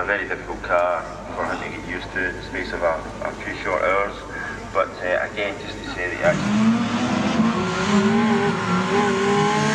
very difficult car for him to get used to in the space of a few short hours. But again, just to say that he actually